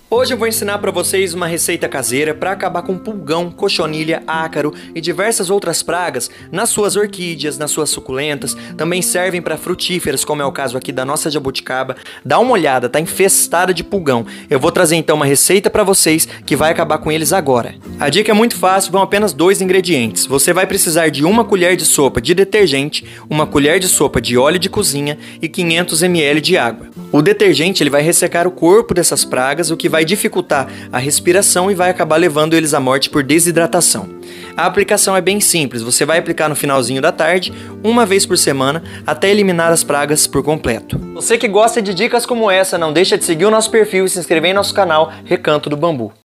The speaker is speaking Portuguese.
Hoje eu vou ensinar para vocês uma receita caseira para acabar com pulgão, cochonilha, ácaro e diversas outras pragas nas suas orquídeas, nas suas suculentas. Também servem para frutíferas, como é o caso aqui da nossa jabuticaba. Dá uma olhada, tá infestada de pulgão. Eu vou trazer então uma receita para vocês que vai acabar com eles agora. A dica é muito fácil, vão apenas 2 ingredientes. Você vai precisar de 1 colher de sopa de detergente, 1 colher de sopa de óleo de cozinha e 500 ml de água. O detergente ele vai ressecar o corpo dessas pragas, o que vai dificultar a respiração e vai acabar levando eles à morte por desidratação. A aplicação é bem simples, você vai aplicar no finalzinho da tarde, 1 vez por semana, até eliminar as pragas por completo. Você que gosta de dicas como essa, não deixa de seguir o nosso perfil e se inscrever em nosso canal Recanto do Bambu.